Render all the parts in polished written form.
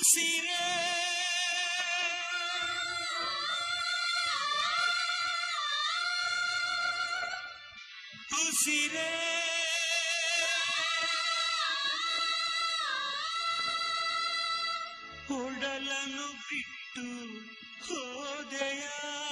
ಉಸಿರೇ ಉಸಿರೇ ಒಡಲನ್ನು ಬಿಟ್ಟು ಹೋದೆಯ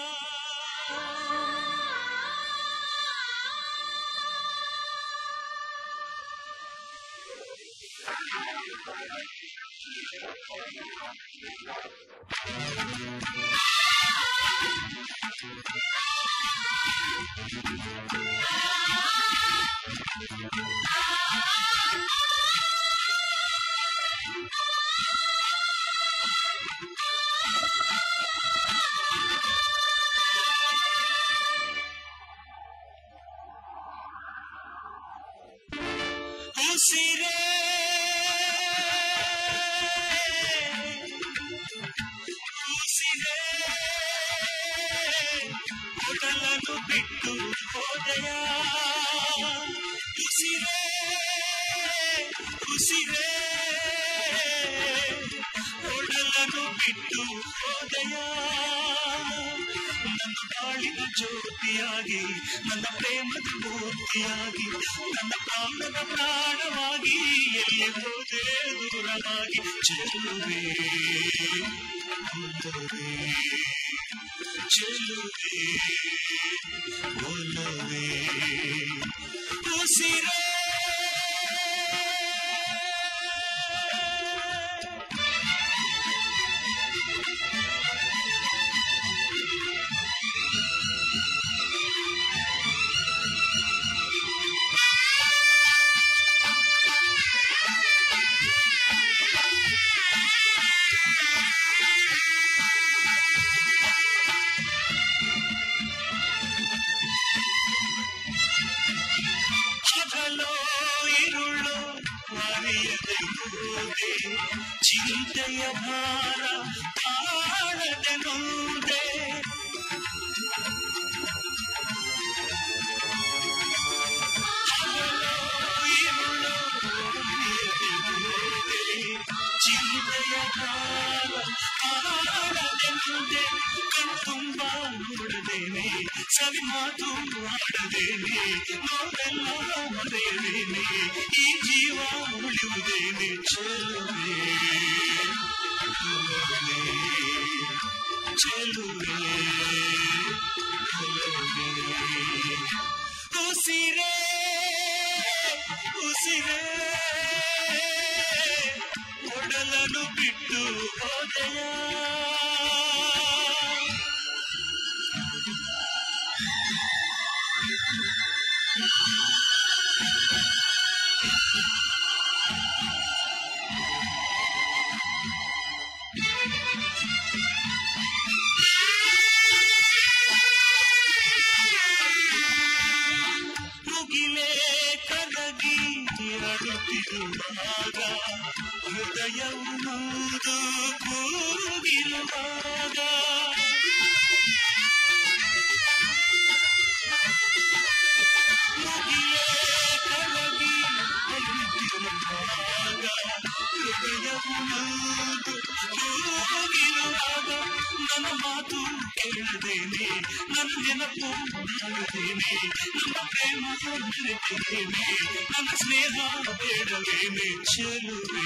ಉಸಿರೇ ಉಸಿರೇ ಒಡಲನ್ನು ಬಿಟ್ಟು ಹೋದೆಯ ಉಸಿರೇ ಉಸಿರೇ ಒಡಲನ್ನು ಬಿಟ್ಟು ಹೋದೆಯ ನನ್ನ ಬಾಳಿನ ಜ್ಯೋತಿಯಾಗಿ ನನ್ನ ಪ್ರೇಮದ ಮೂರ್ತಿಯಾಗಿ ನನ್ನ ಪ್ರಾಣದ ಪ್ರಾಣವಾಗಿ ಎಲ್ಲಿ ಹೋದೆ ದೂರವಾಗಿ ಚೆಲುವೆ ಒಲವೇ ಚೆಲುವೆ ಒಲವೇ ಉಸಿರೇ ಚಿಂತೆಯ ಭಾರ ತಾಳದೆ ನೊಂದೆ ಚಿಂತೆಯ ಭಾರ ತಾಳದೆ ನೊಂದೆ ಕಣ್ತುಂಬ ನೋಡದೇನೆ ಸವಿ ಮಾತು ಆಡದೇನೆ ನೋವೆಲ್ಲ ಮರೆಯದೇನೆ ಈ ಜೀವ ಉಳಿಯುವುದೇನೆ ಚೆಲುವೆ ಚೆಲುವೆ ಉಸಿರೇ ಉಸಿರೇ ಒಡಲನ್ನು ಬಿಟ್ಟು ಹೋದೆಯ ಮುಗಿಲೇ ಕರಗಿ ಅಡುತ್ತಿರುವಾಗ ಹೃದಯವು ನೂದು ಕೂಗಿರುವಾಗ ಮುಗಿಲೇ ಕರಗಿ ಅಡುತ್ತಿರುವಾಗ ಹೃದಯವು ನೂದು ಕೂಗಿರುವಾಗ ನನ್ನ ಮಾತು ಕೇಳದೇನೆ ನನ್ನ ನೆನಪು ಮಾಡದೇನೆ ನನ್ನ ಪ್ರೇಮ ಮರೆತೇನೆ ನನ್ನ ಸ್ನೇಹ ಬೇಡವೇನೆ ಚೆಲುವೆ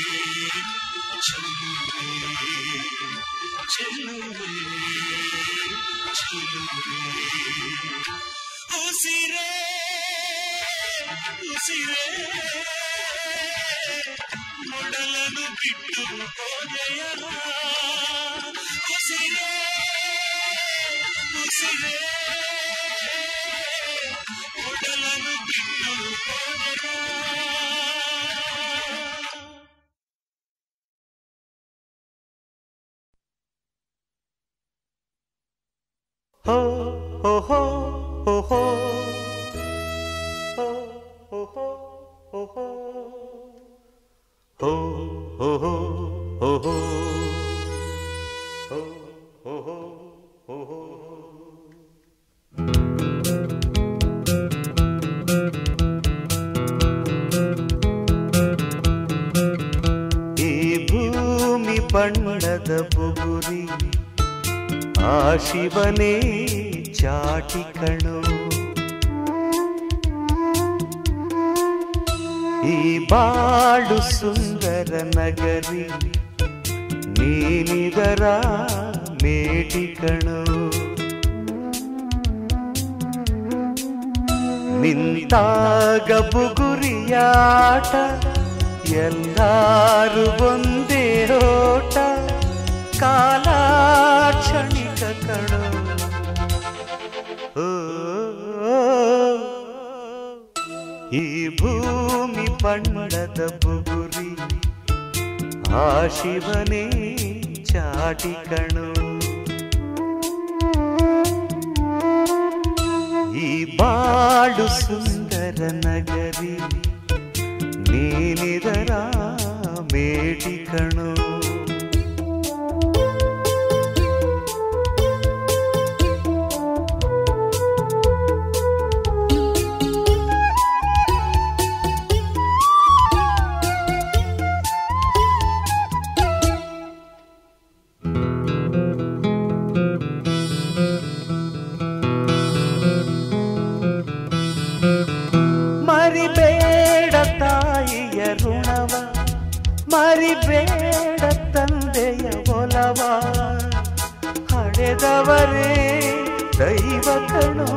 ಚೆಲುವೆ ಚೆಲುವೆ ಚೆಲುವೆ ಉಸಿರೇ ಉಸಿರೇ ಒಡಲನ್ನು ಬಿಟ್ಟು ಹೋದೆಯ ಉಸಿರೇ ಉಸಿರೇ ಒಡಲನ್ನು ಬಿಟ್ಟು ಹೋದೆಯ ho ho ho ho ho ho ho ho ho ho ho ho ho ho ho ho ho ho ho. ಈ ಭೂಮಿ ಬಣ್ಣದ ಬುಗುರಿ ಆ ಶಿವನೇ ಚಾಟಿ ಕಣೋ. ಈ ಬಾಳು ಸುಂದರ ನಗರಿ ನೀನಿದರ ಮೇಟಿ ಕಣೋ. ನಿಂತಾಗ ಬುಗುರಿಯಾಟ ಎಲ್ಲಾರು ಒಂದೇ ಓಟ ಕಾಲ ಕ್ಷಣಿಕ ಕಣೋ. ಈ ಭೂಮಿ ಬಣ್ಣದ ಬುಗುರಿ ಆ ಶಿವನೇ ಚಾಟಿ ಕಣೋ. ಈ ಬಾಳು ಸುಂದರ ನಗರಿ ನೀನಿದರ ಮೇಟಿ ಕಣೋ. ಮರಿಬೇಡ ತಾಯಿಯ ಋಣವ, ಮರಿಬೇಡ ತಂದೆಯ ಒಲವ, ಹಡೆದವರೇ ದೈವ ಕಣೋ.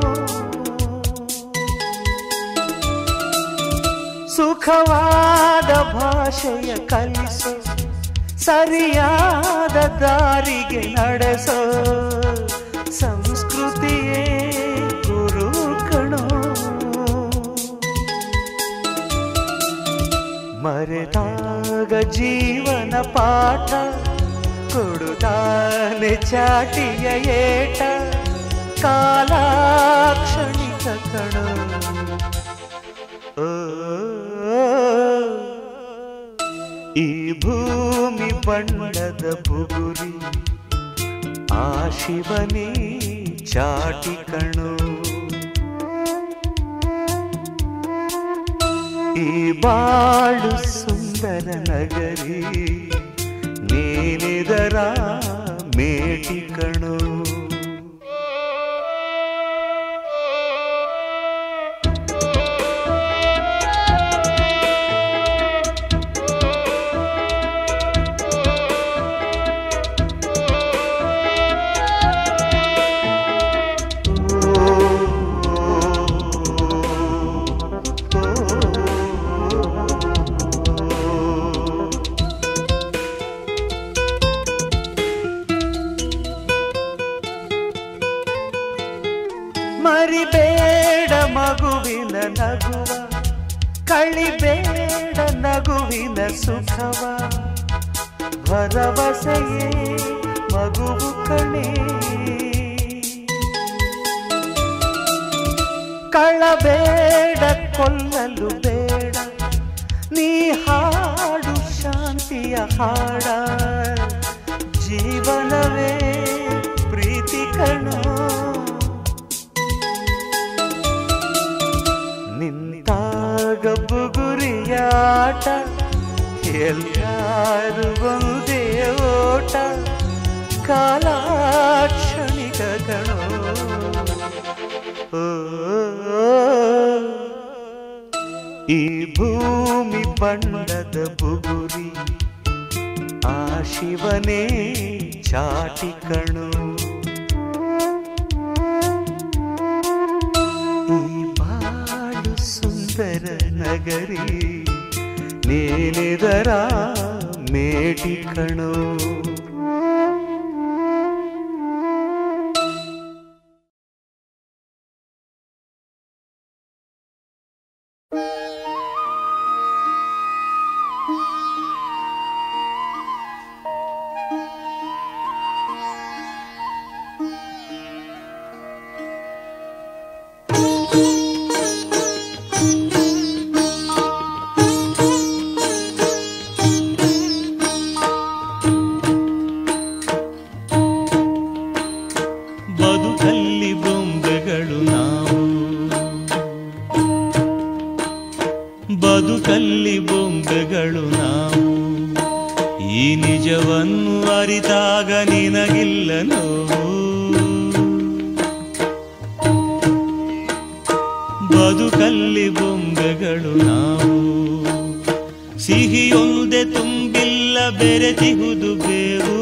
ಸುಖವಾದ ಭಾಷೆಯ ಕಲಿಸೋ, ಸರಿಯಾದ ದಾರಿಗೆ ನಡೆಸೋ, ಸಂಸ್ಕೃತಿಯೇ ಗುರು ಕಣೋ. ಮರೆತಾಗ ಜೀವನ ಪಾಠ ಕೊಡುತ್ತಾನೆ ಚಾಟಿಯ ಏಟ ಕಾಲಾಕ್ಷಣಿಕ ಕಣೋ. ಈ ಭೂಮಿ ಬಣ್ಣದ ಬುಗುರಿ ಆ ಶಿವನೇ ಚಾಟಿ ಕಣೋ. ಈ ಬಾಳು ಸುಂದರ ನಗರಿ ನೀನಿದರ ಮೇಟಿ ಕಣೋ. ಮರಿಬೇಡ ಮಗುವಿನ ನಗುವ, ಕಳಿಬೇಡ ನಗುವಿನ ಸುಖವ, ಭರವಸೆಯೇ ಮಗುವು ಕಣೆ. ಕಳಬೇಡ ಕೊಲ್ಲಲು ಬೇಡ, ನೀ ಹಾಡು ಶಾಂತಿಯ ಹಾಡ, ಜೀವನವೇ ಪ್ರೀತಿ ಕಣೋ. ನಿಂತಾಗ ಬುಗುರಿಯಾಟ ಎಲ್ಲಾರು ಒಂದೇ ಓಟ ಕಾಲಾಕ್ಷಣಿಕ ಕಣೋ. ಈ ಭೂಮಿ ಬಣ್ಣದ ಬುಗುರಿ ಆ ಶಿವನೇ ಚಾಟಿ ಕಣೋ. ಸುಂದರ ನಗರಿ ನೀನಿದರ ಮೇಟಿ ಕಣೋ. ಬದುಕಲ್ಲಿ ಬೊಂಬೆಗಳು ನಾವು, ಈ ನಿಜವನ್ನು ಅರಿತಾಗ ನಿನಗಿಲ್ಲ ನೋವು. ಬದುಕಲ್ಲಿ ಬೊಂಬೆಗಳು ನಾವು, ಸಿಹಿಯೊಂದೆ ತುಂಬಿಲ್ಲ ಬೆರೆತಿಹುದು ಬೇವು.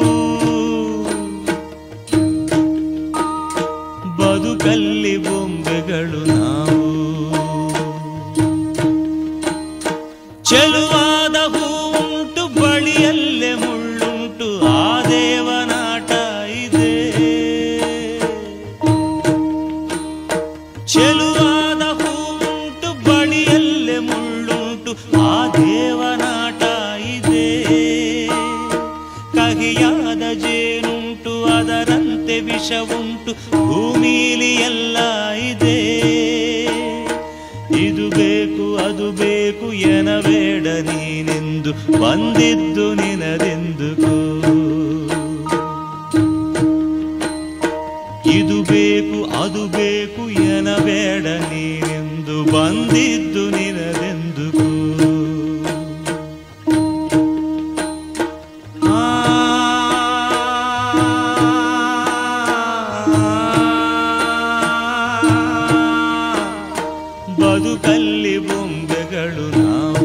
ಬದುಕಲ್ಲಿ ಬೊಂಬೆಗಳು ನಾವು, ಚೆಲುವಾದ ಹೂವುಂಟು ಬಳಿಯಲ್ಲೇ ಮುಳ್ಳುಂಟು, ಆ ದೇವನಾಟ ಇದೆ. ಚೆಲುವಾದ ಹೂವುಂಟು ಬಳಿಯಲ್ಲೇ ಮುಳ್ಳುಂಟು, ಆ ದೇವನಾಟ ಇದೆ. ಕಹಿಯಾದ ಜೇನುಂಟು ಅದರಂತೆ ವಿಷವುಂಟು, ಭೂಮಿಲಿ ಎಲ್ಲ ಇದೆ. ಇದು ಬೇಕು ಅದು ಬೇಕು ಎನಬೇಡ ನೀನೆಂದು, ಬಂದಿದ್ದು ನಿನದೆಂದುಕೋ. ಇದು ಬೇಕು ಅದು ಬೇಕು ಎನಬೇಡ ನೀನೆಂದು, ಬಂದಿದ್ದು ನಿನದೆಂದುಕೋ. ಬದುಕಲ್ಲಿ ಬೊಂಬೆಗಳು ನಾವು.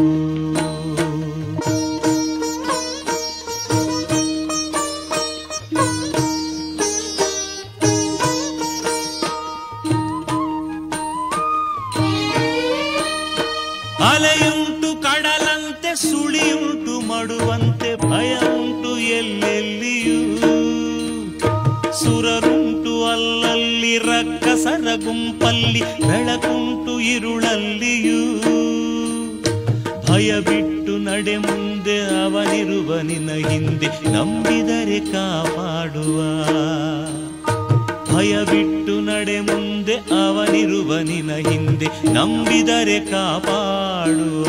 ಅಲೆಯುಂಟು ಕಡಲಂತೆ, ಸುಳಿಯುಂಟು ಮಡುವಂತೆ, ಭಯ ಉಂಟು ಎಲ್ಲೆಲ್ಲಿಯೂ. ಸುರರುಂಟು ಅಲ್ಲಲ್ಲಿ ರಕ್ಕಸರ ಗುಂಪಲ್ಲಿ, ಬೆಳಕುಂಟು ಇರುಳಲ್ಲಿಯೂ. ಭಯ ಬಿಟ್ಟು ನಡೆ ಮುಂದೆ, ಅವನಿರುವ ನಿನ್ನ ಹಿಂದೆ, ನಂಬಿದರೆ ಕಾಪಾಡುವ. ಭಯ ಬಿಟ್ಟು ನಡೆ ಮುಂದೆ, ಅವನಿರುವ ನಿನ್ನ ಹಿಂದೆ, ನಂಬಿದರೆ ಕಾಪಾಡುವ.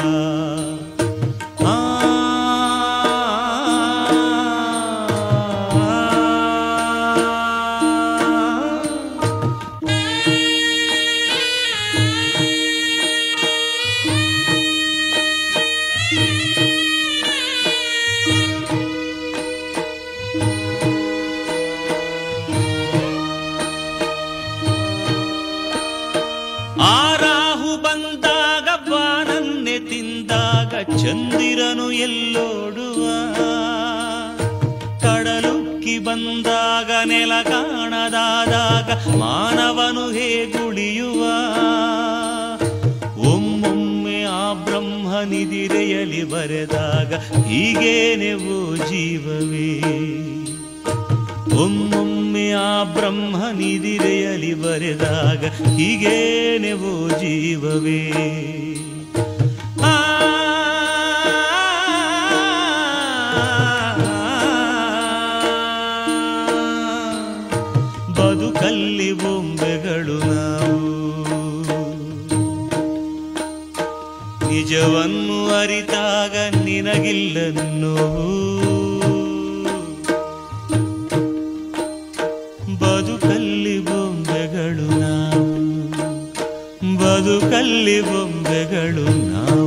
ಆರಾಹು ಬಂದಾಗ ಬಾನನ್ನೆ ತಿಂದಾಗ, ಚಂದಿರನು ಎಲ್ಲೋಡುವ. ಕಡಲುಕ್ಕಿ ಬಂದಾಗ ನೆಲ ಕಾಣದಾದಾಗ, ಮಾನವನು ಹೇಗುಳಿಯುವ. ಒಮ್ಮೊಮ್ಮೆ ಆ ಬ್ರಹ್ಮನಿದಿರೆಯಲಿ ಬರೆದಾಗ, ಹೀಗೇನೆವೋ ಜೀವವೇ. ಒಮ್ಮೊಮ್ಮೆ ಆ ಬ್ರಹ್ಮನಿದಿರೆಯಲಿ ಬರೆದಾಗ, ಹೀಗೇನೆವೋ ಜೀವವೇ. ಬದುಕಲ್ಲಿ ಬೊಂಬೆಗಳು ನಾವು, ನಿಜವನ್ನು ಅರಿತಾಗ ನಿನಗಿಲ್ಲ ನೋವು. ಬದುಕಲ್ಲಿ ಬೊಂಬೆಗಳು ನಾವು, ಬದುಕಲ್ಲಿ ಬೊಂಬೆಗಳು ನಾವು.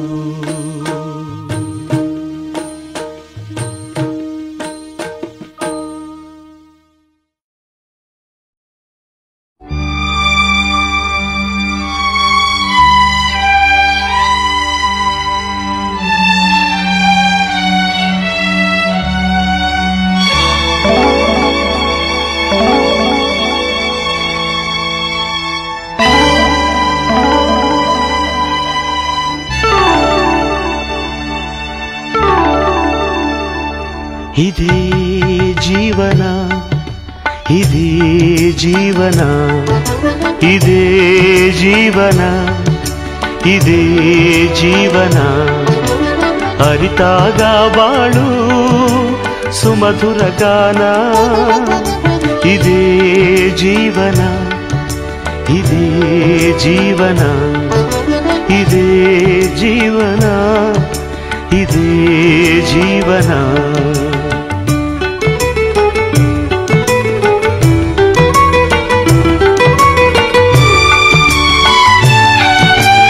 ಇದೇ ಜೀವನ, ಇದೇ ಜೀವನ, ಇದೇ ಜೀವನ, ಇದೇ ಜೀವನ. ಅರಿತಾಗ ಬಾಳು ಸುಮಧುರ ಗಾನ. ಇದೇ ಜೀವನ, ಇದೇ ಜೀವನ, ಇದೇ ಜೀವನ, ಇದೇ ಜೀವನ.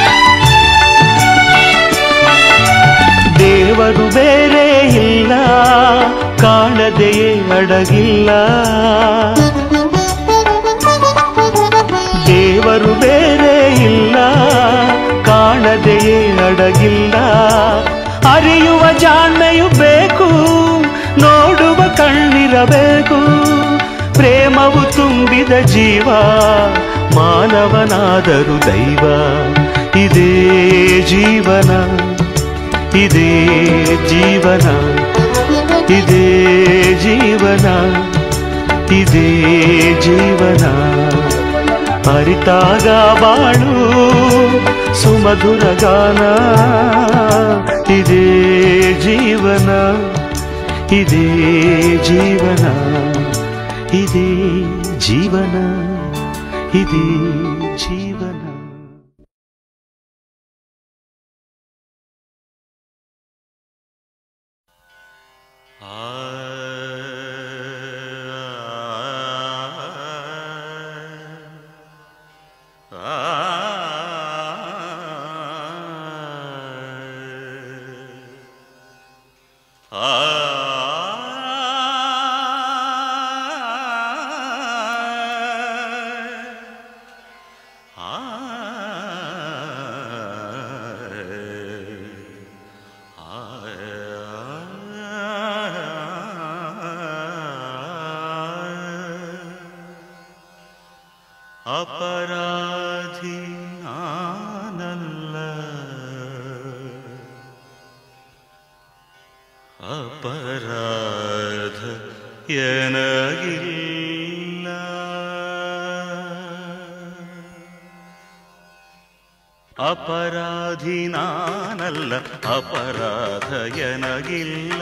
ದೇವರು ಬೇರೆ ಇಲ್ಲ, ಅಡಗಿಲ್ಲ. ದೇವರು ಬೇರೆ ಇಲ್ಲ, ಕಾಣದೆಯೇ ಅಡಗಿಲ್ಲ. ಅರಿಯುವ ಜಾಣ್ಮೆಯು ಬೇಕು, ನೋಡುವ ಕಣ್ಣಿರಬೇಕು. ಪ್ರೇಮವು ತುಂಬಿದ ಜೀವ, ಮಾನವನಾದರೂ ದೈವ. ಇದೇ ಜೀವನ, ಇದೇ ಜೀವನ, ಇದೇ ಜೀವನ, ಇದೇ ಜೀವನ. ಅರಿತಾಗ ಬಾಳು ಸುಮಧುರ ಗಾನ. ಇದೇ ಜೀವನ, ಇದೇ ಜೀವನ, ಇದೇ ಜೀವನ, ಇದೇ ಜೀವನ. ಅಪರಾಧಿ ನಾನಲ್ಲ, ಅಪರಾಧ ಎನಗಿಲ್ಲ. ಅಪರಾಧಿ ನಾನಲ್ಲ, ಅಪರಾಧ ಎನಗಿಲ್ಲ.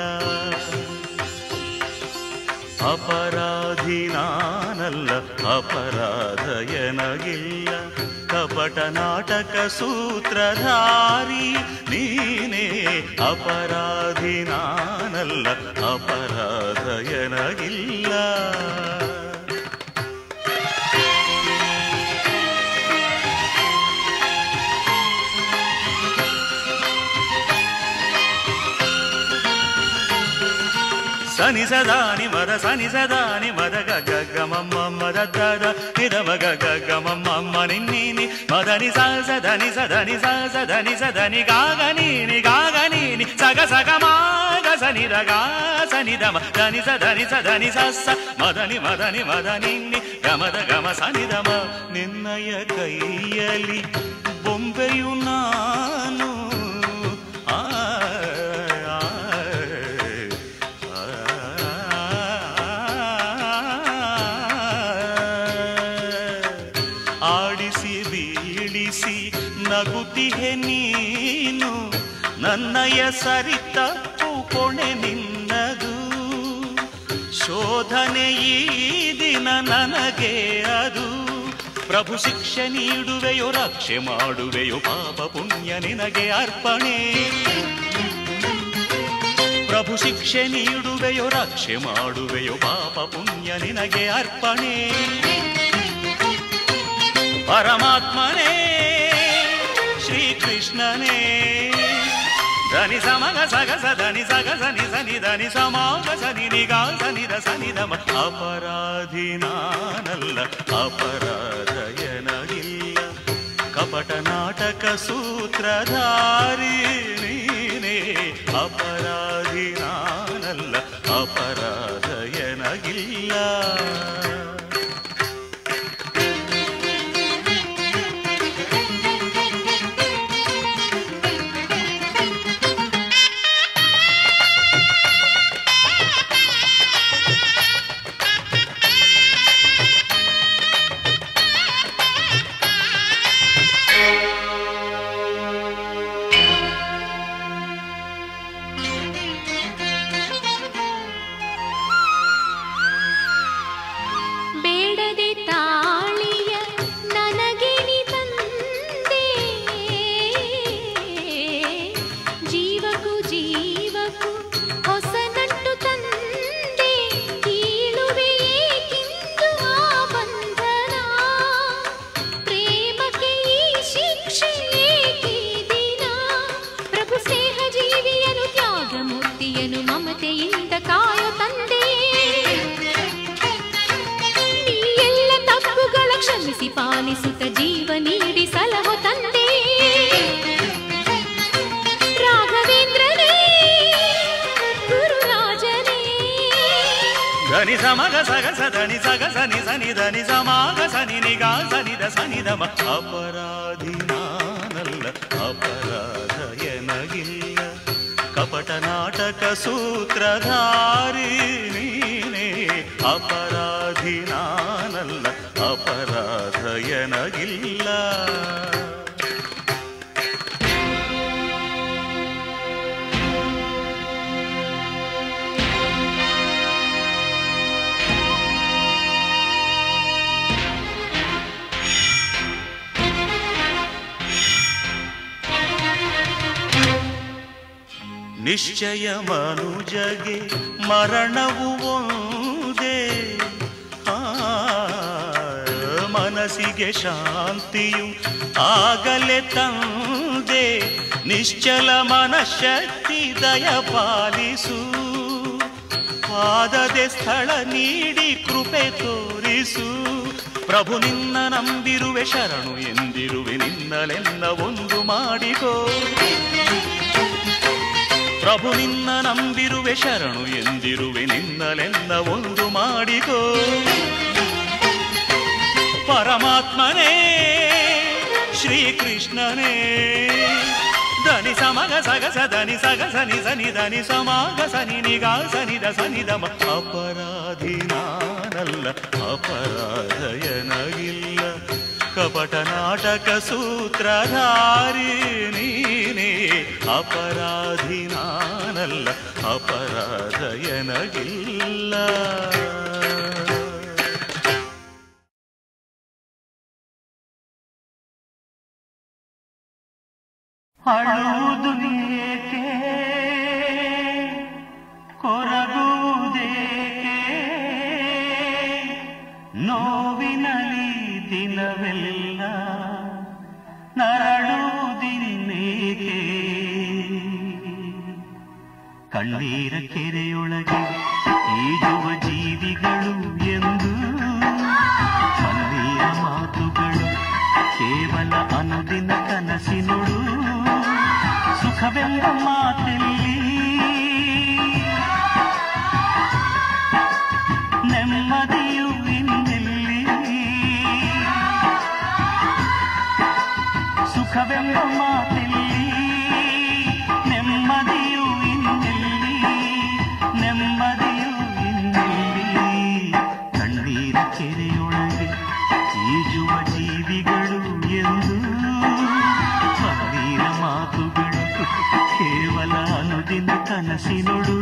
ಅಪರಾಧಿ ನಾನಲ್ಲ, ಅಪರಾಧ ಎನಗಿಲ್ಲ. ಕಪಟ ನಾಟಕ ಸೂತ್ರಧಾರಿ ನೀನೇ. ಅಪರಾಧಿ ನಾನಲ್ಲ, ಅಪರಾಧ ಎನಗಿಲ್ಲ. ಸನಿ ಸದಾನಿ ಮದ ಸನಿ ಸದಾನಿ ಮದ ಗಗ ಗಮಮ್ಮ ಮದ ದದ ನಿದಮ ಗಗ ಗಮಮ್ಮ ನಿನ್ನಿ ಮದನಿ ಸದನಿ ಸದನಿ ಸದನಿ ಸದನಿ ಗಾಗ ನೀನಿ ಸಗ ಸಗ ಮಾಗ ಸನಿ ರಗ ಸನಿ ದಮ ಧನಿ ಸದನಿ ಸಸ್ಸ ಮದನಿ ಮದನಿ ಮದ ನಿನ್ನಿ ಗಮದ ಗಮ ಸನಿ ದಮ. ನಿನ್ನಯ ಕೈಯಲ್ಲಿ ಬೊಂಬೆಯು ನಾನು, ನಗುತ್ತಿಹೆ ನೀನು. ನನ್ನಯ ಸರಿತಪ್ಪು ಕೊಣೆ ನಿನ್ನದು. ಶೋಧನೆ ಈ ದಿನ ನನಗೆ ಅದು. ಪ್ರಭು ಶಿಕ್ಷೆ ನೀಡುವೆಯೋ, ರಕ್ಷೆ ಮಾಡುವೆಯೋ, ಪಾಪ ಪುಣ್ಯ ನಿನಗೆ ಅರ್ಪಣೆ. ಪ್ರಭು ಶಿಕ್ಷೆ ನೀಡುವೆಯೋ, ರಕ್ಷೆ ಮಾಡುವೆಯೋ, ಪಾಪ ಪುಣ್ಯ ನಿನಗೆ ಅರ್ಪಣೆ. ಪರಮಾತ್ಮನೇ ಶ್ರೀಕೃಷ್ಣನೇ. ಧನಿ ಸಮಗ ಸಗ ಸದನಿ ಸಗ ಸನಿ ಸನಿ ಧನಿ ಸಮಾಗ ಸನಿ ನಿಗಾ ಸನಿ ದ ಸನಿ ದಮ. ಅಪರಾಧಿ ನಾನಲ್ಲ, ಅಪರಾಧ ಎನಗಿಲ್ಲ. ಕಪಟ ನಾಟಕ ಸೂತ್ರಧಾರಿ ನೀನೇ. ಅಪರಾಧಿ ನಾನಲ್ಲ, ಅಪರಾಧ ಎನಗಿಲ್ಲ. దని సమగ సగ సదని సగ సని సని దని సమాగ సని నిగా సని ద సని దమ ಅಪರಾಧಿ ನಾನಲ್ಲ ಅಪರಾಧ ಎನಗಿಲ್ಲ ಕಪಟ ನಾಟಕ ಸೂತ್ರಧಾರಿ ನೀನೇ ಅಪರಾಧಿ ನಾನಲ್ಲ ಅಪರಾಧ ಎನಗಿಲ್ಲ ನಿಶ್ಚಯ ಮನುಜಗೆ ಮರಣವು ಒಂದೇ ಮನಸ್ಸಿಗೆ ಶಾಂತಿಯು ಆಗಲೇ ತಂದೆ ನಿಶ್ಚಲ ಮನಶಕ್ತಿ ದಯ ಪಾಲಿಸು ಪಾದದೆ ಸ್ಥಳ ನೀಡಿ ಕೃಪೆ ತೋರಿಸು ಪ್ರಭು ನಿನ್ನ ನಂಬಿರುವೆ ಶರಣು ಎಂದಿರುವೆ ನಿನ್ನಲೆನ್ನ ಒಂದು ಮಾಡಿಕೋ ಪ್ರಭು ನಿನ್ನ ನಂಬಿರುವೆ ಶರಣು ಎಂದಿರುವೆ ನಿನ್ನಲೆನ್ನ ಒಂದು ಮಾಡಿಕೋ ಪರಮಾತ್ಮನೇ ಶ್ರೀಕೃಷ್ಣನೇ ಧನಿ ಸಮಗ ಸಗ ಸನಿ ಸಗ ಸನಿ ಸನಿ ಧನಿ ಸಮಾಗ ಸನಿ ನಿಗಾ ಸನಿ ದ ಸನಿ ದಮ ಅಪರಾಧಿ ನಾನಲ್ಲ ಅಪರಾಧ ಎನಗಿಲ್ಲ ಕಪಟ ನಾಟಕ ಸೂತ್ರಧಾರಿ ನೀನೇ ಅಪರಾಧಿ ನಾನಲ್ಲ ಅಪರಾಧ ಎನಗಿಲ್ಲ ಅಳುವುದು ಏಕೆ ಕೊರಗುವುದೇಕೆ ನೋವಿನಲಿ ದಿನವೆಲ್ಲ ನರಳುವುದಿನ್ನೇಕೆ ಕಣ್ಣೀರ ಕೆರೆಯೊಳಗೆ ಈಜುವ ಜೀವಿಗಳು ಎಂದು ಕಣ್ಣೀರ ಮಾತುಗಳು ಕೇವಲ ಅನುದಿನ ಕನಸಿನುಳು ಸುಖವೆಂಬ ಮಾತೆಲ್ಲಿ ನೆಮ್ಮದಿಯು ಇನ್ನೆಲ್ಲಿ ಸುಖವೆಂಬ ಮಾತೆಲ್ಲಿ ನೆಮ್ಮದಿಯು ಇನ್ನೆಲ್ಲಿ ನೆಮ್ಮದಿಯು ಇನ್ನೆಲ್ಲಿ ಕಣ್ಣೀರ ಕೆರೆಯೊಳಗೆ ಈಜುವ ಜೀವಿಗಳು ಎಂದು ಕಣ್ಣೀರ ಮಾತುಗಳು ಕೇವಲ ಅನುದಿನ ಕನಸಿನುಳು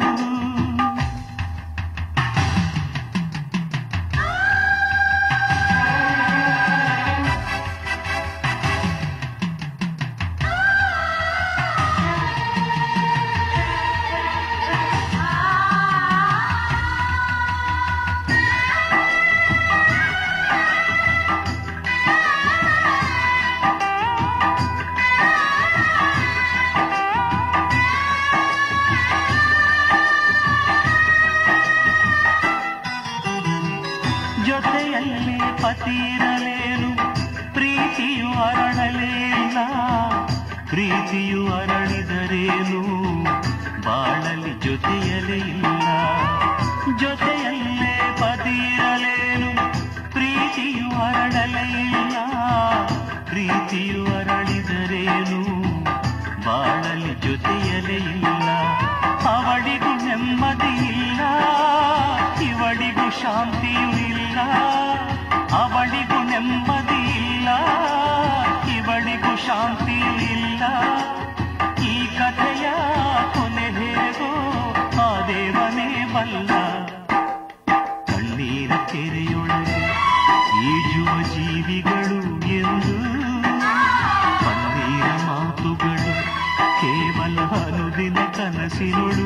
ಜೊತೆಯಲ್ಲಿ ಪತಿರಲೇನು ಪ್ರೀತಿಯು ಅರಳಲೇಲ್ಲ ಪ್ರೀತಿಯು ಅರಳಿದರೇನು ಬಾಳಲಿ ಜೊತೆಯಲೇ ಇಲ್ಲ ಜೊತೆಯಲ್ಲೇ ಪತಿರಲೇನು ಪ್ರೀತಿಯು ಅರಳಲೇ ಇಲ್ಲ ಪ್ರೀತಿಯು ಅರಳಿದರೇನು ಬಾಳಲಿ ಜೊತೆಯಲೇ ಇಲ್ಲ ಅವಳಿಗೂ ನೆಮ್ಮದಿ ಇಲ್ಲ ಇವಳಿಗೂ ಶಾಂತಿಯೂ ಇಲ್ಲ ಅವಳಿಗೂ ನೆಮ್ಮದಿ ಇಲ್ಲ ಇವಳಿಗೂ ಶಾಂತಿಯೂ ಇಲ್ಲ ಈ ಕಥೆಯ ಕೊನೆ ಹೇಗೋ ಆ ದೇವನೇ ಬಲ್ಲ ಕಣ್ಣೀರ ಕೆರೆಯೊಳಗೆ ಈಜುವ ಜೀವಿಗಳು ಎಂದು ಕಣ್ಣೀರ ಮಾತುಗಳು ಕೇವಲ ಅನುದಿನ ಕನಸಿನುಳು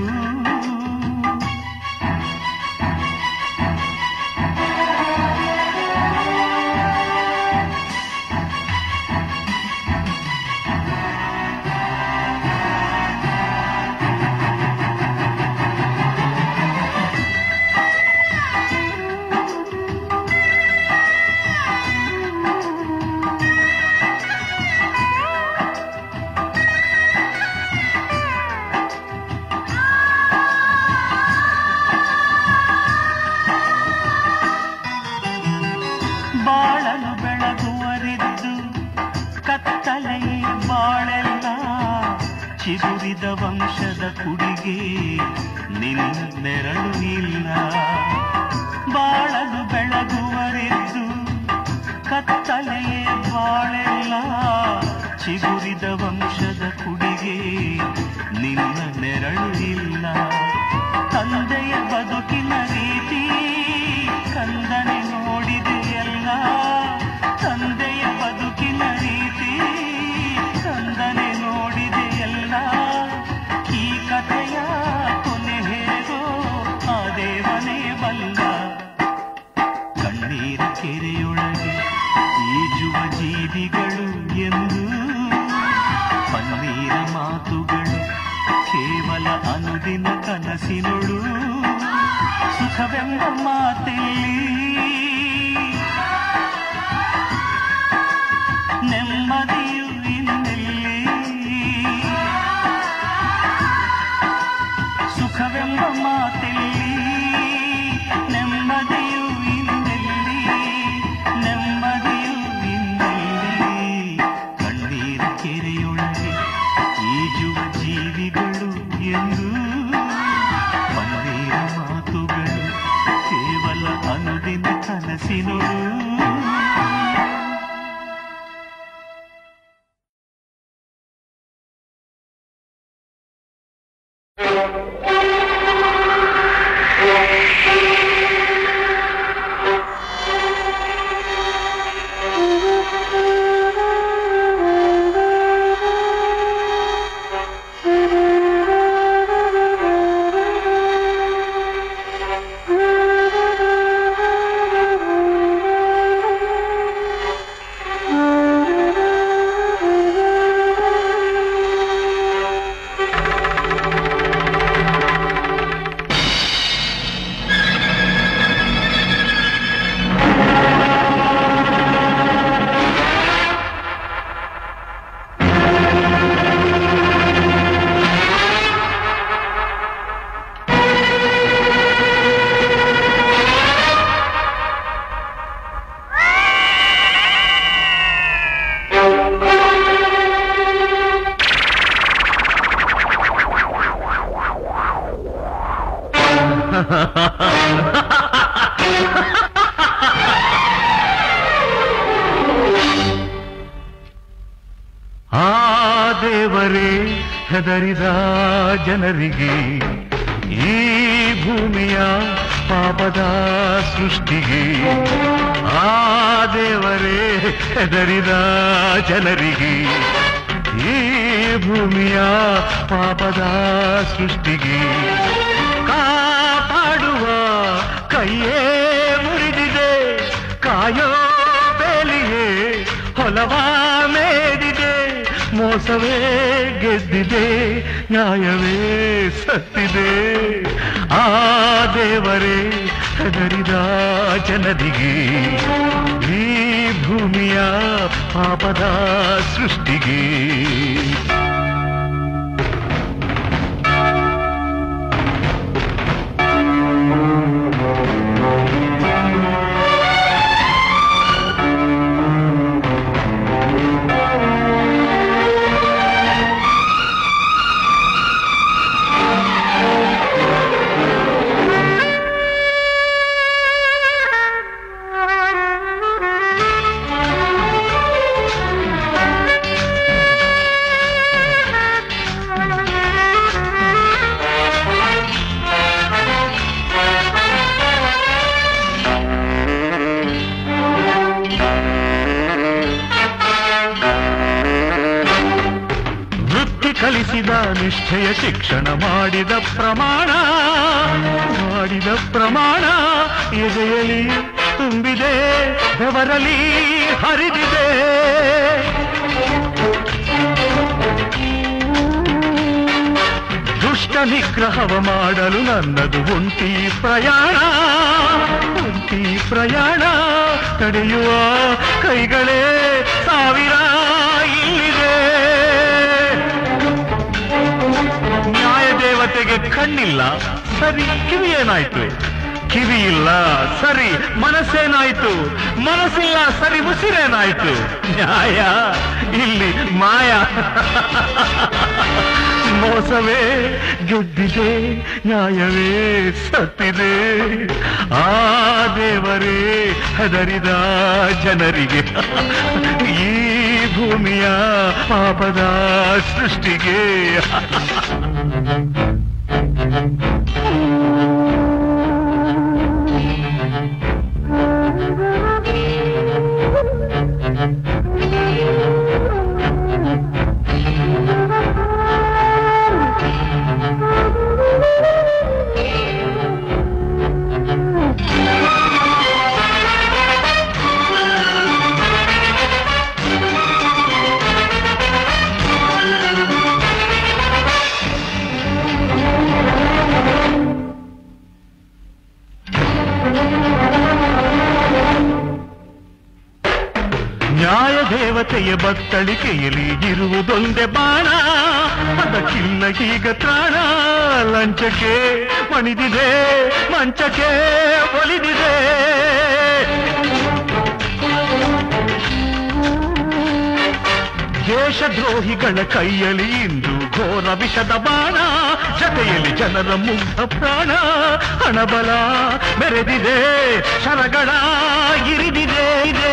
ಚಿಗುರಿದ ವಂಶದ ಕುಡಿಗೆ ನಿನ್ನ ನೆರಳು ಇಲ್ಲ. ಬಾಳಲು ಬೆಳಗುವರೆದ್ದು ಕತ್ತಲೆಯೇ ಬಾಳೆಲ್ಲ. ಚಿಗುರಿದ ವಂಶದ ಕುಡಿಗೆ ನಿನ್ನ ನೆರಳು ಇಲ್ಲ. ತಂದೆಯ ಬದುಕಿನ ರೀತಿ ಕಂದನೆ ನೋಡಿದೆಯಲ್ಲ. ತಂದೆಯ ಬದುಕಿನ ರೀತಿ ಕಂದನೆ ನೋಡಿದೆಯಲ್ಲ. ಈ ಕಥೆಯ ಕೊನೆ ಹೇಗೋ ಆ ದೇವನೇ ಬಲ್ಲ. ಕಣ್ಣೀರ ಕೆರೆಯೊಳಗೆ ಈಜುವ ಜೀವಿಗಳು ಎಂದು ಪನ್ನೀರ ಮಾತುಗಳು ಕೇವಲ ಅನುದಿನ ಕನಸಿನೊಳು. ಸುಖವೆಂಬ ಮಾತೆಲ್ಲಿ ನೆಮ್ಮದಿಯು ಇನ್ನೆಲ್ಲಿ. ಸುಖವೆಂಬ ಮಾತೆಲ್ಲಿ ನೆಮ್ಮದಿಯು ಇನ್ನೆಲ್ಲಿ. ನೆಮ್ಮದಿಯು ಇನ್ನೆಲ್ಲಿ. ಕಣ್ಣೀರ ಕೆರೆಯೊಳಗೆ ಈಜುವ ಜೀವಿಗಳು ಎಂದು ಪನ್ನೀರ ಮಾತುಗಳು ಕೇವಲ ಅನುದಿನ ಕನಸಿನೊಳು. ಹೆದರಿದ ಜನರಿಗೆ ಈ ಭೂಮಿಯ ಪಾಪದ ಸೃಷ್ಟಿಗೆ. ಆ ದೇವರೇ ಹೆದರಿದ ಜನರಿಗೆ ಈ ಭೂಮಿಯ ಪಾಪದ ಸೃಷ್ಟಿಗೆ. ಕಾಪಾಡುವ ಕೈಯೇ ಮುರಿದಿದೆ, ಕಾಯೋ ಬೇಲಿಯೇ ಹೊಲವ ಮೇದಿದೆ. ಮೋಸವೇ ಗೆದ್ದಿದೆ, ನ್ಯಾಯವೇ ಸತ್ತಿದೆ. ಆ ದೇವರೇ ಹೆದರಿದ ಜನರಿಗೆ ಈ ಭೂಮಿಯ ಪಾಪದ ಸೃಷ್ಟಿಗೆ. ಕಲಿಸಿದ ನಿಷ್ಠೆಯ ಶಿಕ್ಷಣ ಮಾಡಿದ ಪ್ರಮಾಣ ಎದೆಯಲಿ ತುಂಬಿದೆ, ಬೆವರಲಿ ಹರಿದಿದೆ. ದುಷ್ಟ ನಿಗ್ರಹವ ಮಾಡಲು ನನ್ನದು ಒಂಟಿ ಪ್ರಯಾಣ ತಡೆಯುವ ಕೈಗಳೇ ಸಾವಿರ ಇಲ್ಲಿದೆ. ನ್ಯಾಯ ದೇವತೆಗೆ ಕಣ್ಣಿಲ್ಲ, ಸರಿ ಕಿವಿ ಏನಾಯ್ತು? ಕಿವಿ ಇಲ್ಲ, ಸರಿ ಮನಸ್ಸೇನಾಯ್ತು? ಮನಸ್ಸಿಲ್ಲ, ಸರಿ ಉಸಿರೇನಾಯ್ತು? ನ್ಯಾಯ ಇಲ್ಲಿ ಮಾಯ. ಮೋಸವೇ ಗೆದ್ದಿದೆ, ನ್ಯಾಯವೇ ಸತ್ತಿದೆ. ಆ ದೇವರೇ ಹೆದರಿದ ಜನರಿಗೆ, ಈ ಭೂಮಿಯ ಪಾಪದ ಸೃಷ್ಟಿಗೆ. ನ್ಯಾಯ ದೇವತೆಯ ಬತ್ತಳಿಕೆಯಲ್ಲಿ ಇರುವುದೊಂದೇ ಬಾಣ, ಅದಕ್ಕಿಲ್ಲ ಈಗ ತ್ರಾಣ. ಲಂಚಕ್ಕೆ ಮಣಿದಿದೆ, ಮಂಚಕ್ಕೆ ಒಲಿದಿದೆ. ದೇಶದ್ರೋಹಿಗಳ ಕೈಯಲ್ಲಿ ಇಂದು ಘೋರ ವಿಷದ ಬಾಣ, ಜತೆಯಲ್ಲಿ ಜನರ ಮುಗ್ಧ ಪ್ರಾಣ. ಹಣಬಲ ಮೆರೆದಿದೆ, ಶರಗಳ ಇರಿದಿದೆ.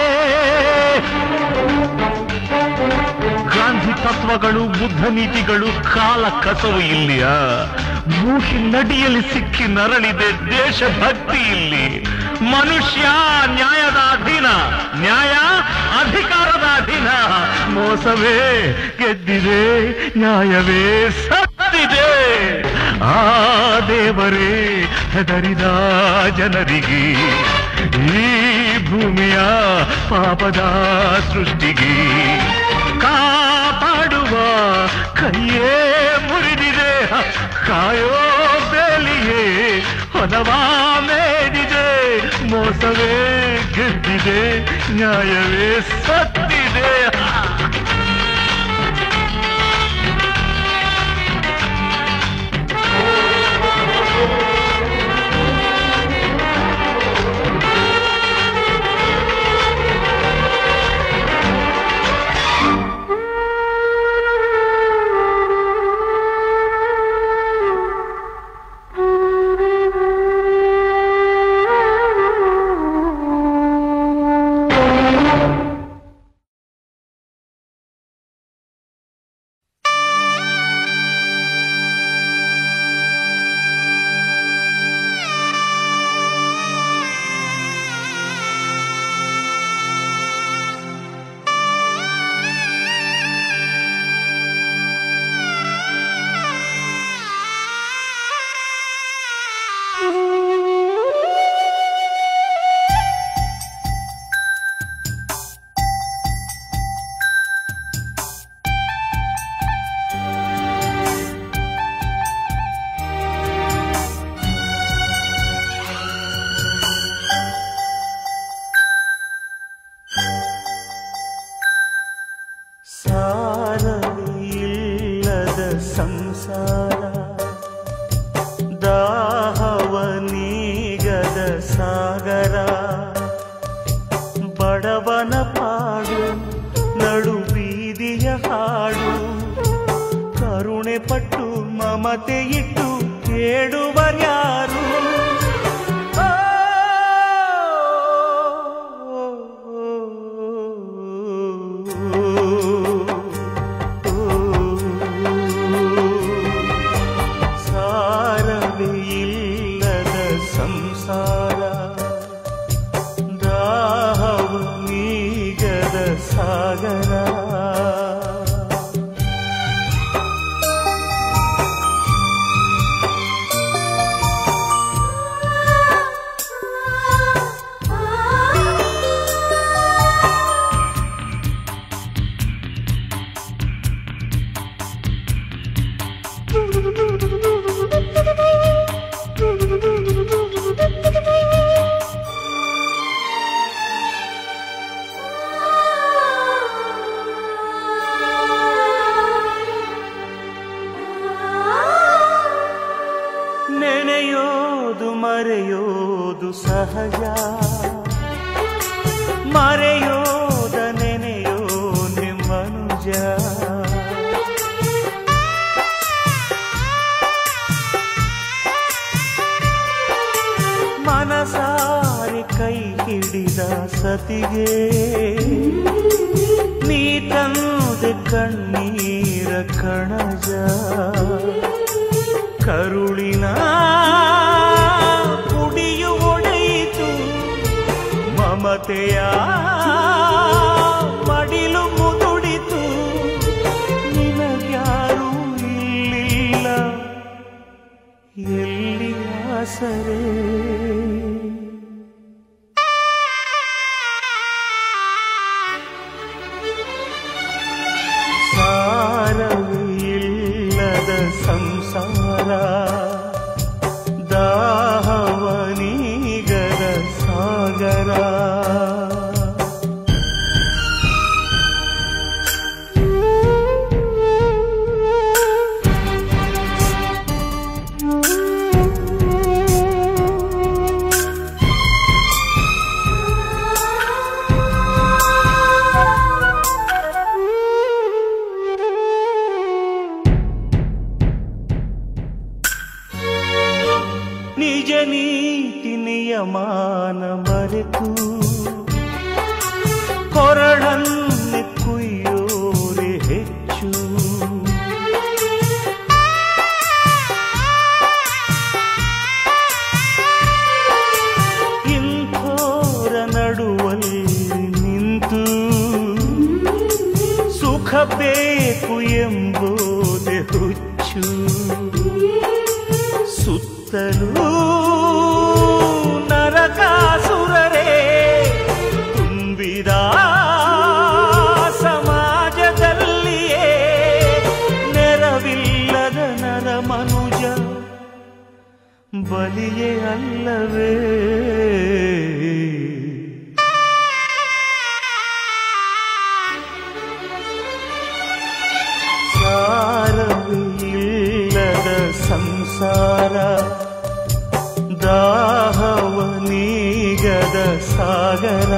ಗಾಂಧಿ ತತ್ವಗಳು, ಬುದ್ಧ ನೀತಿಗಳು ಕಾಲ ಕಸವು ಇಲ್ಲಿಯ. ಮೂಕಿ ನಡಿಯಲ್ಲಿ ಸಿಕ್ಕಿ ನರಳಿದೆ ದೇಶಭಕ್ತಿ ಇಲ್ಲಿ. ಮನುಷ್ಯ ನ್ಯಾಯದ ಅಧೀನ, ನ್ಯಾಯ ಅಧಿಕಾರದ ಅಧೀನ. ಮೋಸವೇ ಗೆದ್ದಿದೆ, ನ್ಯಾಯವೇ ಸತ್ತಿದೆ. ಆ ದೇವರೇ ಹೆದರಿದ ಜನರಿಗೆ, ಈ ಭೂಮಿಯ ಪಾಪದ ಸೃಷ್ಟಿಗೆ. ಕಾಪಾಡುವ ಕೈಯೇ ಮುರಿದಿದೆ, ಕಾಯೋ ಬೇಲಿಯೇ ಹೊದವಾ ಮೇದಿದೆ. ಮೋಸವೇ ಗೆದ್ದಿದೆ, ನ್ಯಾಯವೇ ಸತ್ತಿದೆ. ಸಂಸಾರ ದಾಹವ ನೀಗದ ಸಾಗರ, ಬಡವನ ಪಾಡು ನಡು ಬೀದಿಯ ಹಾಡು, ಕರುಣೆ ಪಟ್ಟು ಮಮತೆ ಇಟ್ಟು ಕೇಳುವರ್ಯಾರು. ನೆನೆಯೋದು ಮರೆಯೋದು ಸಹಜ, ಮರೆಯೋದ ನೆನೆಯೋ ನಿಮ್ಮನುಜ. ಸತಿಗೆ ನೀ ತಂದೆ ಕಣ್ಣೀರ ಕಣಜ ಕರುಳಿನ ಕುಡಿಯು ಒಡೆಯಿತು ಮಮತೆಯ ಮಡಿಲು ಮುದುಡಿತು ನಿನಗ್ಯಾರು ಇಲ್ಲಿಲ್ಲ ಎಲ್ಲಿ ಆಸರೆ ಸಾರವಿಲ್ಲದ ಸಂಸಾರ ದಾಹವನೀಗದ ಸಾಗರ ನಿಜ ನೀತಿ ನಿಯಮಾನ ಮರೆತು ಕೊರಳನ್ನೆ ಕುಯ್ಯೋರೆ ಹೆಚ್ಚು ಇಂಥೋರ ನಡುವಲ್ಲಿ ನಿಂತು ಸುಖ ಬೇಕು ಎಂಬುದೇ ಹುಚ್ಚು ಸುತ್ತಲೂ ನರಕಾಸುರರೇ ತುಂಬಿದ ಸಮಾಜದಲ್ಲಿಯೇ ನೆರವಿಲ್ಲದ ನರ ಮನುಜ ಬಲಿಯೇ ಅಲ್ಲವೇ ಸಾರವಿಲ್ಲದ ಸಂಸಾರ ದಾಹವನೀಗದ ಸಾಗರ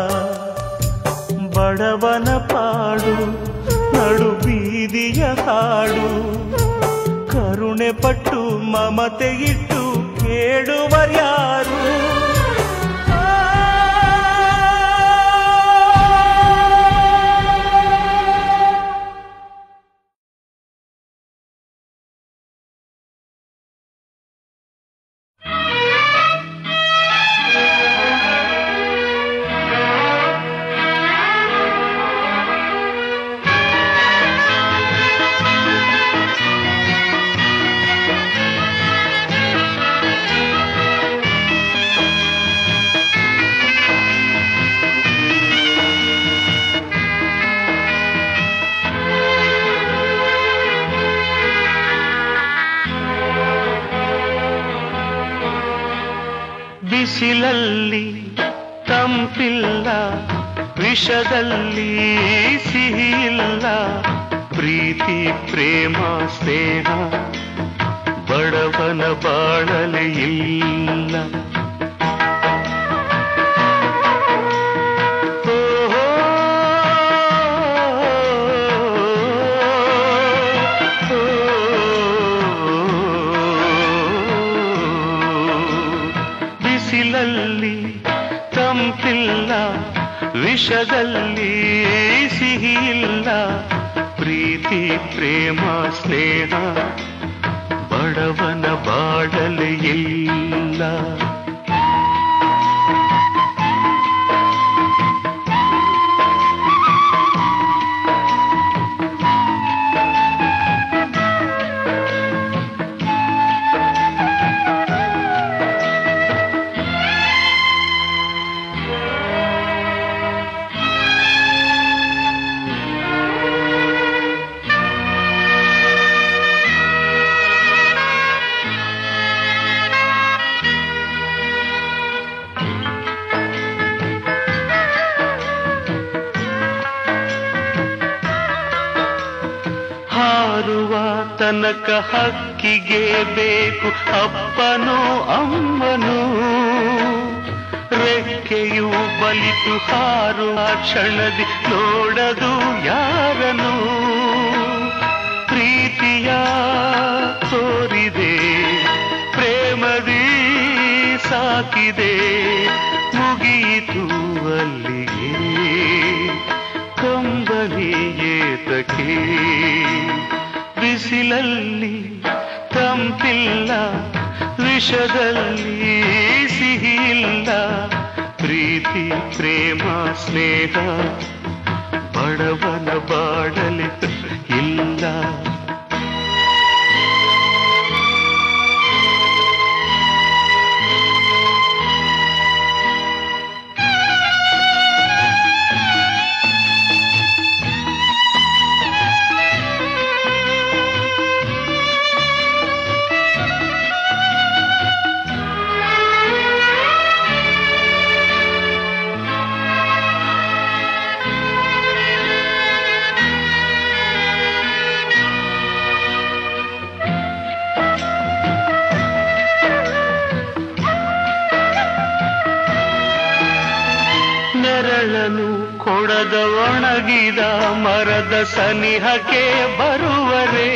ಬಡವನ ಪಾಡು ನಡು ಬೀದಿಯ ಹಾಡು ಕರುಣೆ ಪಟ್ಟು ಮಮತೆ ಇಟ್ಟು ಕೇಳುವರ್ಯಾರು ಬಿಸಿಲಲ್ಲಿ ತಂಪಿಲ್ಲ ವಿಷದಲ್ಲಿ ಸಿಹಿಯಿಲ್ಲ ಪ್ರೀತಿ ಪ್ರೇಮ ಸ್ನೇಹ ಬಡವನ ಬಾಳಲೆ ಇಲ್ಲ ಬಿಸಿಲಲ್ಲಿ ತಂಪಿಲ್ಲ ವಿಷದಲ್ಲಿ ಸಿಹಿಯಿಲ್ಲ ಪ್ರೀತಿ ಪ್ರೇಮ ಸ್ನೇಹ ಬಡವನ ಬಾಳಲೆ ಇಲ್ಲ ಹಾರುವ ತನಕ ಹಕ್ಕಿಗೆ ಬೇಕು ಅಪ್ಪನೂ ಅಮ್ಮನೂ ರೆಕ್ಕೆಯು ಬಲಿತು ಹಾರುವ ಕ್ಷಣದಿ ನೋಡದು ಯಾರನು ಪ್ರೀತಿಯ ತೋರಿದೆ ಪ್ರೇಮದಿ ಸಾಕಿದೆ ಮುಗಿ ಮುಗಿಯಿತು ಅಲ್ಲಿಗೆ ಕಂಬನಿ ಏತಕ್ಕೆ ಬಿಸಿಲಲ್ಲಿ ತಂಪಿಲ್ಲ ವಿಷದಲ್ಲಿ ಸಿಹಿಯಿಲ್ಲ ಪ್ರೀತಿ ಪ್ರೇಮ ಸ್ನೇಹ ಬಡವನ ಬಾಡಲಿ ಇಲ್ಲ ಕೊಡದ ಒಣಗಿದ ಮರದ ಸನಿಹಕ್ಕೆ ಬರುವರೆ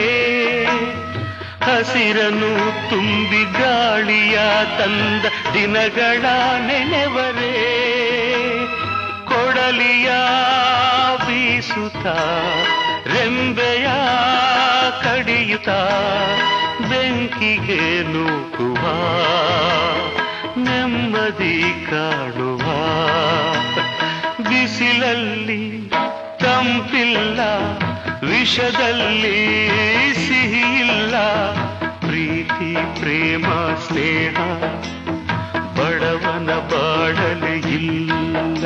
ಹಸಿರನು ತುಂಬಿ ಗಾಳಿಯ ತಂದ ದಿನಗಳ ನೆನೆವರೆ ಕೊಡಲಿಯ ಬೀಸುತ್ತ ರೆಂಬೆಯ ಕಡಿಯುತ್ತ ಬೆಂಕಿಗೆ ನೂಕುವ ನೆಮ್ಮದಿ ಕಾಣುವ ಬಿಸಿಲಲ್ಲಿ ತಂಪಿಲ್ಲ ವಿಷದಲ್ಲಿ ಸಿಹಿಯಿಲ್ಲ ಪ್ರೀತಿ ಪ್ರೇಮ ಸ್ನೇಹ ಬಡವನ ಬಾಡಲೆ ಇಲ್ಲ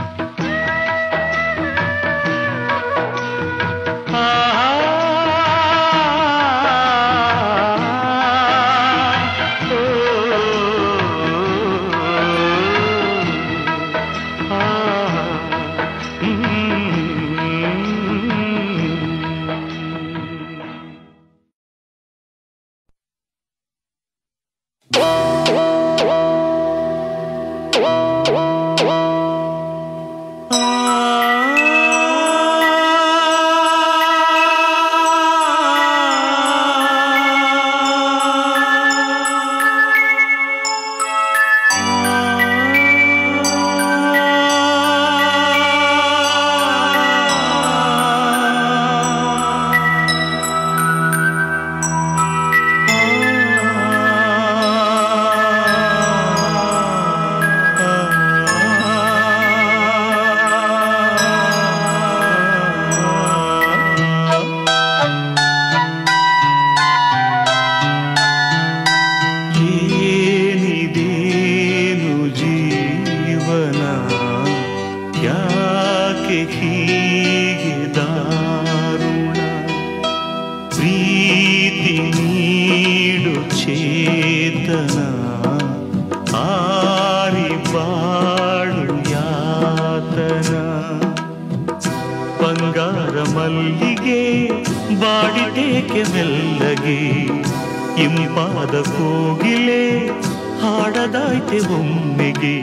ಇಂಪಾದ ಕೋಗಿಲೆ ಹಾಡದಾಯ್ತೆ ಒಮ್ಮೆಗೆ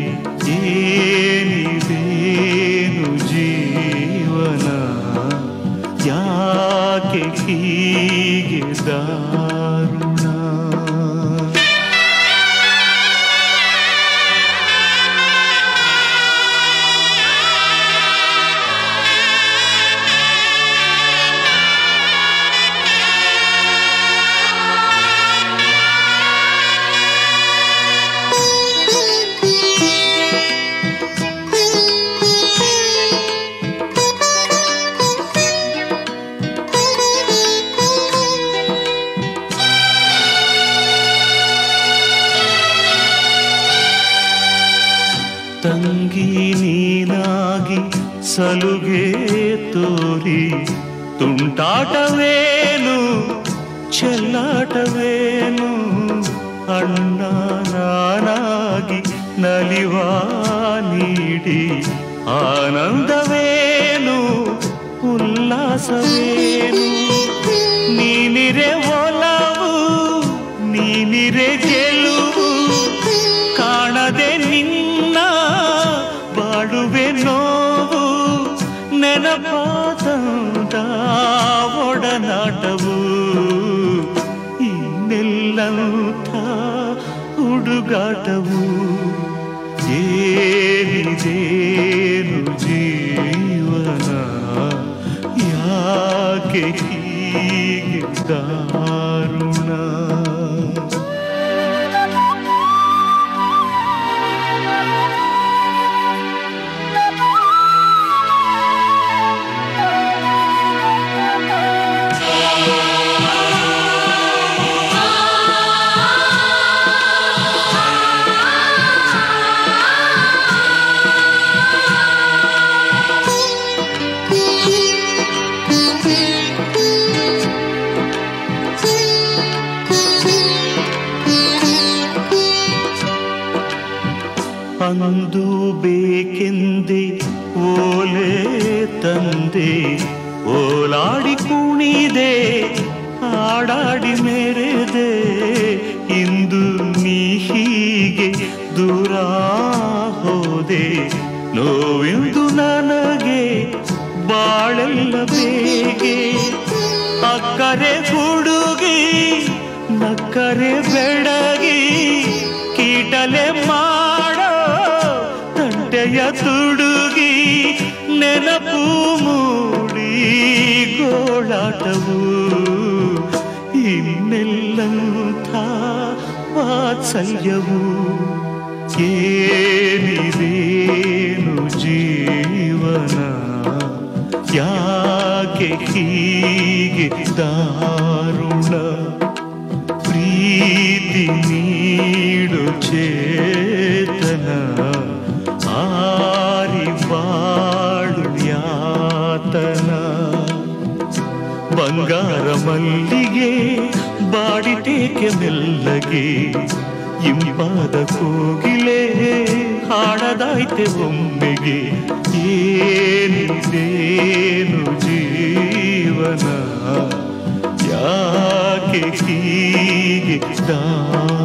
ಏನಿದೇನು ಜೀವನ ಯಾಕೆ ಹೀಗೆ ದಾರುಣ ತಂಗಿ ನೀನಾಗಿ ಸಲುಗೆ ತೋರಿ ತುಂಟಾಟವೇನು ಚೆಲ್ಲಾಟವೇನು ಅಣ್ಣ ನಾನಾಗಿ ನಲಿವ ನೀಡಿ ಆನಂದವೇನು ಉಲ್ಲಾಸವೇನು ನೀನಿರೆ ಒಲವು ನೀನಿರೆ ಗೆಲುವು ಕಾಣದೆ ನಿನ್ನ ಬಾಳುವೆ ನೋವು ನೆನಪಾದಂತ ಒಡನಾಟವು ಇನ್ನೆಲ್ಲಂಥ ಹುಡುಗಾಟವು ಏನಿದೇನು ಏನಿದೇನು ಜೀವನ ಯಾಕೆ ಹೀಗೆ ದಾರುಣ. ಅಂದು ಬೇಕೆಂದೆ ಓಲೆ ತಂದೆ, ಓಲಾಡಿ ಕುಣಿದೆ ಆಡಾಡಿ ಮೆರೆದೆ. ಇಂದು ನೀ ಹೀಗೆ ದೂರ ಹೋದೆ, ನೋವಿಂದು ನನಗೆ ಬಾಳೆಲ್ಲ ಬೇಗೆ. ಅಕ್ಕರೆ ಹುಡುಗಿ ನಕ್ಕರೆ ಬೆಡಗಿ, ಕೀಟಲೆ ಮಾಡೋ ತಂಟೆಯ ತುಡುಗಿ. ನೆನಪು ಮೂಡಿ ಗೋಳಾಟವು ಇನ್ನೆಲ್ಲಂಥ ವಾತ್ಸಲ್ಯವು. ಏನಿದೇನು ಜೀವನ ಯಾಕೆ ಹೀಗೆ ದಾರುಣ. ಪ್ರೀತಿ ನೀಡು ಚೇತನ, ಆರಿ ಬಾಳು ಯಾತನ. ಬಂಗಾರ ಮಲ್ಲಿಗೆ ಬಾಡಿತೇಕೆ ಮೆಲ್ಲಗೆ, ಇಂಪಾದ ಕೋಗಿಲೆ ಹಾಡದಾಯ್ತೆ ಒಮ್ಮೆಗೆ. ಏನಿದೇನು ಜೀವನ ಯಾಕೆ ಹೀಗೆ